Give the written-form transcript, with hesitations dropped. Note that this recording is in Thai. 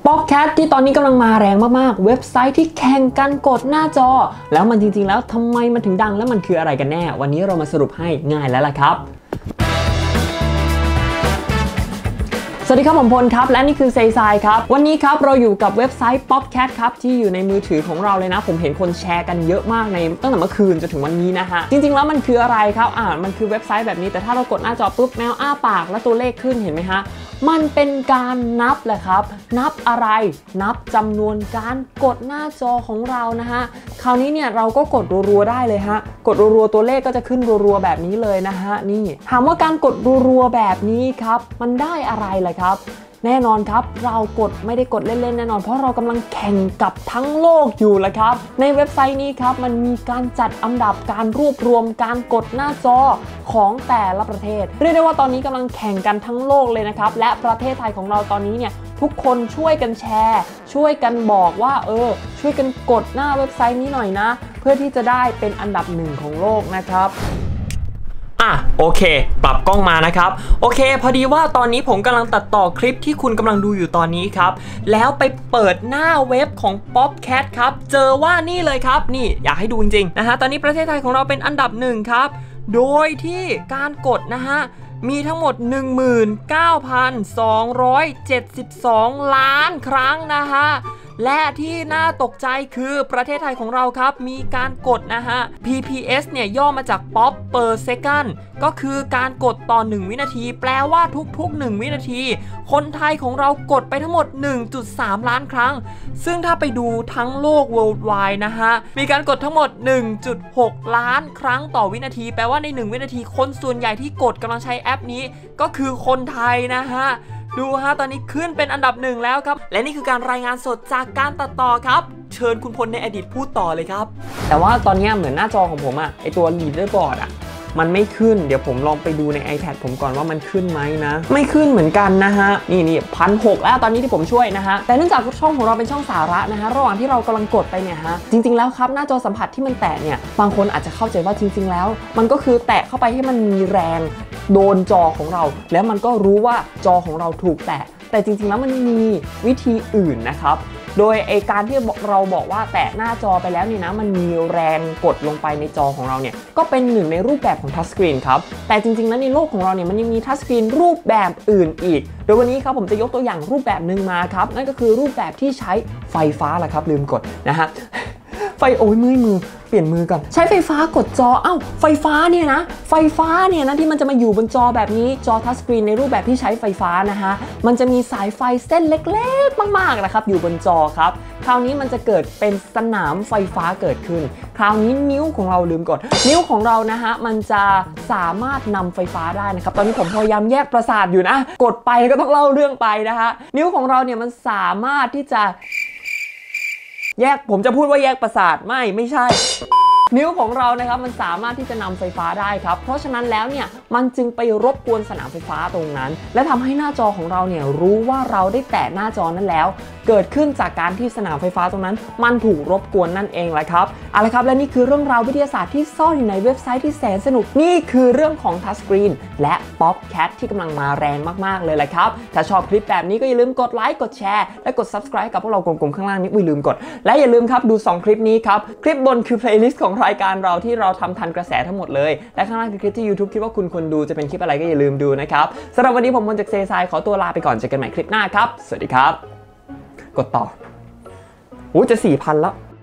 ป๊อกแคทที่ตอนนี้กำลังมาแรงมากๆเว็บไซต์ที่แข่งกันกดหน้าจอแล้วมันจริงๆแล้วทำไมมันถึงดังและมันคืออะไรกันแน่วันนี้เรามาสรุปให้ง่ายแล้วล่ะครับสวัสดีครับผมพลครับและนี่คือเซซายครับวันนี้ครับเราอยู่กับเว็บไซต์ Popcat ครับที่อยู่ในมือถือของเราเลยนะผมเห็นคนแชร์กันเยอะมากในตั้งแต่เมื่อคืนจนถึงวันนี้นะฮะจริงๆแล้วมันคืออะไรครับมันคือเว็บไซต์แบบนี้แต่ถ้าเรากดหน้าจอปุ๊บแมวอ้าปากแล้วตัวเลขขึ้นเห็นไหมฮะมันเป็นการนับแหละครับนับอะไรนับจำนวนการกดหน้าจอของเรานะฮะคราวนี้เนี่ยเราก็กดรัวๆได้เลยฮะกดรัวๆตัวเลขก็จะขึ้นรัวๆแบบนี้เลยนะฮะนี่ถามว่าการกดรัวๆแบบนี้ครับมันได้อะไรล่ะครับแน่นอนครับเราไม่ได้กดเล่นๆแน่นอนเพราะเรากำลังแข่งกับทั้งโลกอยู่แหละครับในเว็บไซต์นี้ครับมันมีการจัดอันดับการรวบรวมการกดหน้าจอของแต่ละประเทศเรียกได้ว่าตอนนี้กำลังแข่งกันทั้งโลกเลยนะครับและประเทศไทยของเราตอนนี้เนี่ยทุกคนช่วยกันแชร์ช่วยกันบอกว่าช่วยกันกดหน้าเว็บไซต์นี้หน่อยนะเพื่อที่จะได้เป็นอันดับหนึ่งของโลกนะครับโอเคปรับกล้องมานะครับโอเคพอดีว่าตอนนี้ผมกำลังตัดต่อคลิปที่คุณกำลังดูอยู่ตอนนี้ครับแล้วไปเปิดหน้าเว็บของ Popcat ครับเจอว่านี่เลยครับนี่อยากให้ดูจริงๆนะฮะตอนนี้ประเทศไทยของเราเป็นอันดับหนึ่งครับโดยที่การกดนะฮะมีทั้งหมด 19,272 ล้านครั้งนะฮะและที่น่าตกใจคือประเทศไทยของเราครับมีการกดนะฮะ PPS เนี่ยย่อมาจาก Pop per second ก็คือการกดต่อ1วินาทีแปลว่าทุกๆ1วินาทีคนไทยของเรากดไปทั้งหมด 1.3 ล้านครั้งซึ่งถ้าไปดูทั้งโลก worldwide นะฮะมีการกดทั้งหมด 1.6 ล้านครั้งต่อวินาทีแปลว่าใน1วินาทีคนส่วนใหญ่ที่กดกำลังใช้แอปนี้ก็คือคนไทยนะฮะดูฮะตอนนี้ขึ้นเป็นอันดับหนึ่งแล้วครับและนี่คือการรายงานสดจากการตัดต่อครับเชิญคุณพลในอดีตพูดต่อเลยครับแต่ว่าตอนนี้เหมือนหน้าจอของผมไอตัว leaderboard มันไม่ขึ้นเดี๋ยวผมลองไปดูใน iPad ผมก่อนว่ามันขึ้นไหมนะไม่ขึ้นเหมือนกันนะฮะนี่1,600แล้วตอนนี้ที่ผมช่วยนะฮะแต่เนื่องจากช่องของเราเป็นช่องสาระนะฮะระหว่างที่เรากำลังกดไปเนี่ยฮะจริงๆแล้วครับหน้าจอสัมผัสที่มันแตะเนี่ยบางคนอาจจะเข้าใจว่าจริงๆแล้วมันก็คือแตะเข้าไปให้มันมีแรงโดนจอของเราแล้วมันก็รู้ว่าจอของเราถูกแตะแต่จริงๆแล้วมันมีวิธีอื่นนะครับโดยการที่เราบอกว่าแตะหน้าจอไปแล้วนี่นะมันมีแรงกดลงไปในจอของเราเนี่ยก็เป็นหนึ่งในรูปแบบของทัชสกรีนครับแต่จริงๆแล้วในโลกของเราเนี่ยมันยังมีทัชสกรีนรูปแบบอื่นอีกโดยวันนี้ครับผมจะยกตัวอย่างรูปแบบหนึ่งมาครับนั่นก็คือรูปแบบที่ใช้ไฟฟ้าแหละครับลืมกดนะฮะโอ้ยมือเปลี่ยนมือก่อนใช้ไฟฟ้ากดจอไฟฟ้าเนี่ยนะที่มันจะมาอยู่บนจอแบบนี้จอทัชสกรีนในรูปแบบที่ใช้ไฟฟ้านะฮะมันจะมีสายไฟเส้นเล็กๆมากๆนะครับอยู่บนจอครับคราวนี้มันจะเกิดเป็นสนามไฟฟ้าเกิดขึ้นคราวนี้นิ้วของเราลืมกดนิ้วของเรานะฮะมันจะสามารถนำไฟฟ้าได้นะครับตอนนี้ผมพยายามแยกประสาทอยู่นะกดไปก็ต้องเล่าเรื่องไปนะฮะนิ้วของเราเนี่ยมันสามารถที่จะผมจะพูดว่าแยกประสาทไม่ใช่นิ้วของเรานะครับมันสามารถที่จะนำไฟฟ้าได้ครับเพราะฉะนั้นแล้วเนี่ยมันจึงไปรบกวนสนามไฟฟ้าตรงนั้นและทำให้หน้าจอของเราเนี่ยรู้ว่าเราได้แตะหน้าจอนั้นแล้วเกิดขึ้นจากการที่สนามไฟฟ้าตรงนั้นมันถูกรบกวนนั่นเองแหละครับเอาละครับและนี่คือเรื่องราววิทยาศาสตร์ที่ซ่อนอยู่ในเว็บไซต์ที่แสนสนุกนี่คือเรื่องของทัชสกรีนและ Popcat ที่กำลังมาแรงมากๆเลยแหละครับถ้าชอบคลิปแบบนี้ก็อย่าลืมกดไลค์กดแชร์และกด Subscribe กับพวกเรากลมๆข้างล่างนี้ไม่ลืมกดและอย่าลืมครับดู2คลิปนี้ครับคลิปบนคือ playlist ของรายการเราที่เราทำทันกระแสทั้งหมดเลยและข้างล่างคือคลิปที่ YouTube คิดว่าคุณควรดูจะเป็นคลิปอะไรก็อย่าลืมดูนะครับสำหรับวันนี้ผมมนจากเซซายขอตัวลาไปก่อนเจอกันใหม่คลิปหน้าครับสวัสดีครับกดต่อจะ 4,000 แล้ว